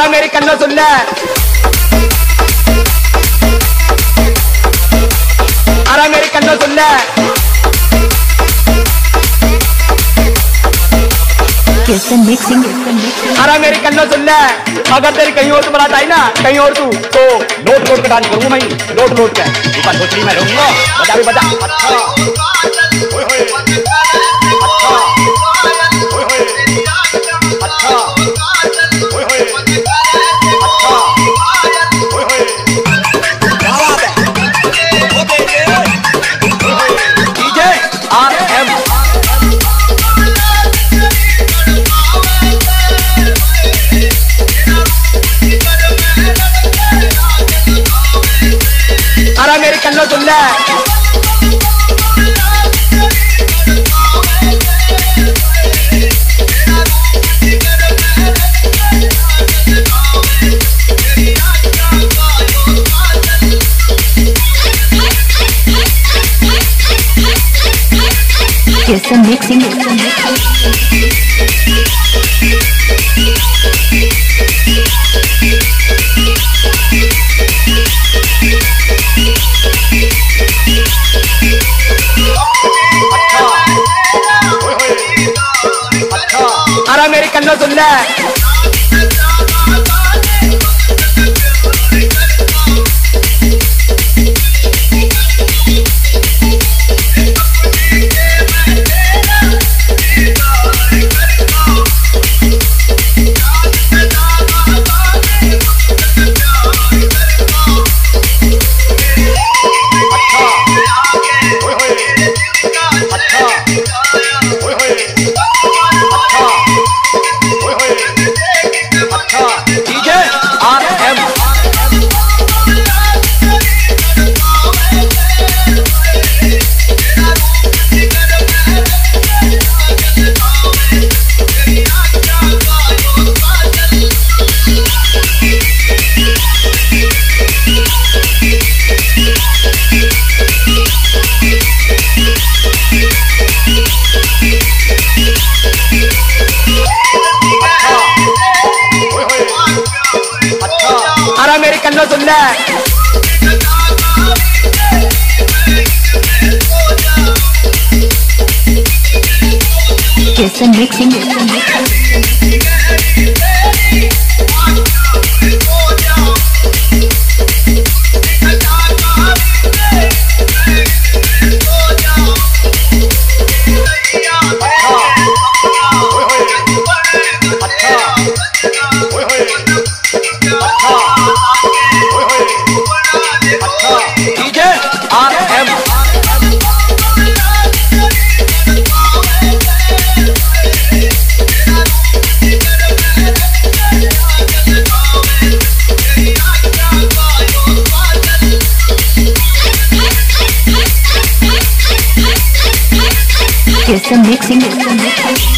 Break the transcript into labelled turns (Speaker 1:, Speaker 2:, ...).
Speaker 1: अरे मेरी कन्नो सुन ले, अरे मेरी कन्नो सुन ले। अरे मेरी कन्नो सुन ले, अगर तेरी कहीं और तो बारात आई ना, कहीं और तू तो नोट नोट का डांस करूंगा मैं, नोट नोट का ऊपर भोसड़ी में रहूंगा। बजा भी बजा। अच्छा ओए होए, अच्छा ओए होए, अच्छा ओए होए, अच्छा ओए होए, क्या बात है डीजे RM। अरे मेरी कन्नो सुन ले, अरे मेरी कन्नो सुन ले, अरे मेरी कन्नो सुन ले, कैसे मिक्सिंग कैसे मिक्सिंग